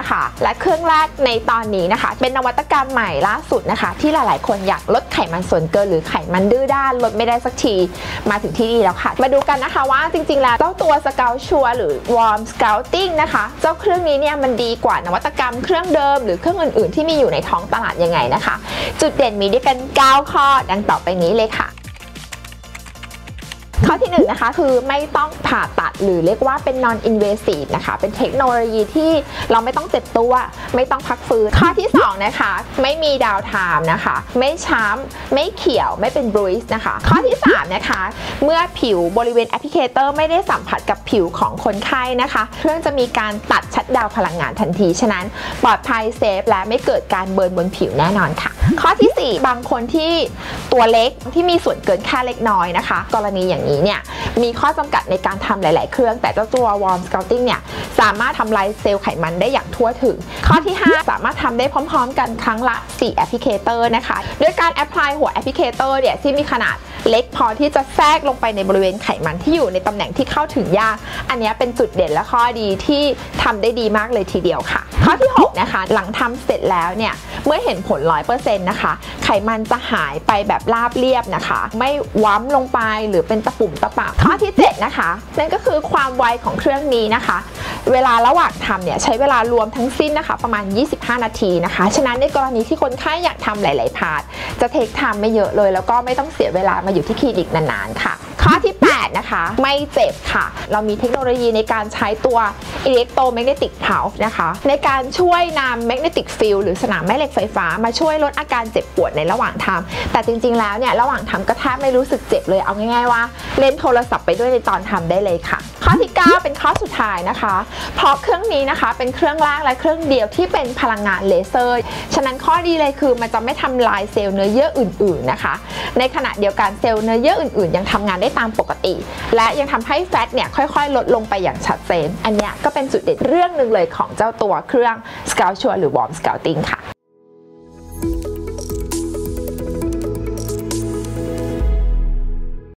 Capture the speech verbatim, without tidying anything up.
นะคะและเครื่องแรกในตอนนี้นะคะเป็นนวัตกรรมใหม่ล่าสุดนะคะที่หลายๆคนอยากลดไขมันส่วนเกินหรือไขมันดื้อด้านลดไม่ได้สักทีมาถึงที่นี่แล้วค่ะมาดูกันนะคะว่าจริงๆแล้วเจ้าตัว Scout Sure หรือ Warm Scouting นะคะเจ้าเครื่องนี้เนี่ยมันดีกว่านวัตกรรมเครื่องเดิมหรือเครื่องอื่นๆที่มีอยู่ในท้องตลาดยังไงนะคะจุดเด่นมีด้วยกันเก้าข้อดังต่อไปนี้เลยค่ะข้อที่หนึ่งนะคะคือไม่ต้องผ่าตัดหรือเรียกว่าเป็น non invasive นะคะเป็นเทคโนโลยีที่เราไม่ต้องเจ็บตัวไม่ต้องพักฟื้นข้อที่สองนะคะไม่มีดาวไทม์นะคะไม่ช้ำไม่เขียวไม่เป็นบรูซนะคะข้อที่สามนะคะเมื่อผิวบริเวณแอปพลิเคเตอร์ไม่ได้สัมผัสกับผิวของคนไข้นะคะเครื่องจะมีการตัดชัตดาวน์พลังงานทันทีฉะนั้นปลอดภัยเซฟและไม่เกิดการเบิร์นบนผิวแน่นอนค่ะข้อที่สี่บางคนที่ตัวเล็กที่มีส่วนเกินแค่เล็กน้อยนะคะกรณีอย่างนี้เนี่ยมีข้อจำกัดในการทำหลายๆเครื่องแต่เจ้าตัว Warm Scouting เนี่ยสามารถทำลายเซลล์ไขมันได้อย่างทั่วถึงข้อที่ห้าสามารถทำได้พร้อมๆกันครั้งละสี่แอปพลิเคเตอร์นะคะด้วยการแอพพลายหัวแอปพลิเคเตอร์เนี่ยที่มีขนาดเล็กพอที่จะแทรกลงไปในบริเวณไขมันที่อยู่ในตำแหน่งที่เข้าถึงยากอันนี้เป็นจุดเด่นและข้อดีที่ทำได้ดีมากเลยทีเดียวค่ะข้อที่หกนะคะหลังทำเสร็จแล้วเนี่ยเมื่อเห็นผล ร้อยเปอร์เซ็นต์ นะคะไขมันจะหายไปแบบราบเรียบนะคะไม่ว้ำลงไปหรือเป็นตะปุ่มตะปะข้อที่เจ็ดนะคะนั่นก็คือความไวของเครื่องนี้นะคะเวลาระหว่างทำเนี่ยใช้เวลารวมทั้งสิ้นนะคะประมาณยี่สิบห้านาทีนะคะฉะนั้นในกรณีที่คนไข้อยากทำหลายๆพาร์ทจะเทคไทม์ไม่เยอะเลยแล้วก็ไม่ต้องเสียเวลามาอยู่ที่คลินิกนานๆค่ะข้อที่แปดนะคะไม่เจ็บค่ะเรามีเทคโนโลยีในการใช้ตัว Electromagnetic Pulse นะคะในการช่วยนำ Magnetic Field หรือสนามแม่เหล็กไฟฟ้ามาช่วยลดอาการเจ็บปวดในระหว่างทำแต่จริงๆแล้วเนี่ยระหว่างทำก็แทบไม่รู้สึกเจ็บเลยเอาง่ายๆว่าเล่นโทรศัพท์ไปด้วยในตอนทำได้เลยค่ะข้อที่เก้าเป็นข้อสุดท้ายนะคะเพราะเครื่องนี้นะคะเป็นเครื่องแรกและเครื่องเดียวที่เป็นพลังงานเลเซอร์ฉะนั้นข้อดีเลยคือมันจะไม่ทำลายเซลล์เนื้อเยื่ออื่นๆนะคะในขณะเดียวกันเซลล์เนื้อเยื่ออื่นๆยังทำงานได้ตามปกติและยังทำให้แฟตเนี่ยค่อยๆลดลงไปอย่างชัดเจนอันนี้ก็เป็นจุดเด่นเรื่องหนึ่งเลยของเจ้าตัวเครื่อง Scout Sure หรือ Warm Scouting ค่ะ